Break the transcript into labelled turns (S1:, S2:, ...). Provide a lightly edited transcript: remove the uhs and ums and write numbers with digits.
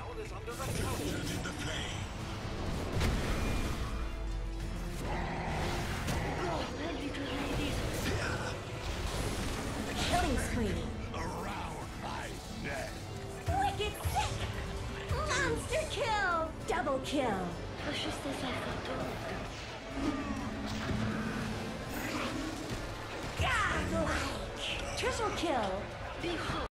S1: Captured in the flame.
S2: Killing spree.
S1: Around my neck.
S2: Wicked sick. Monster kill. Double kill.
S3: Faut juste essa photo.
S2: Godlike. Triple kill.
S3: Big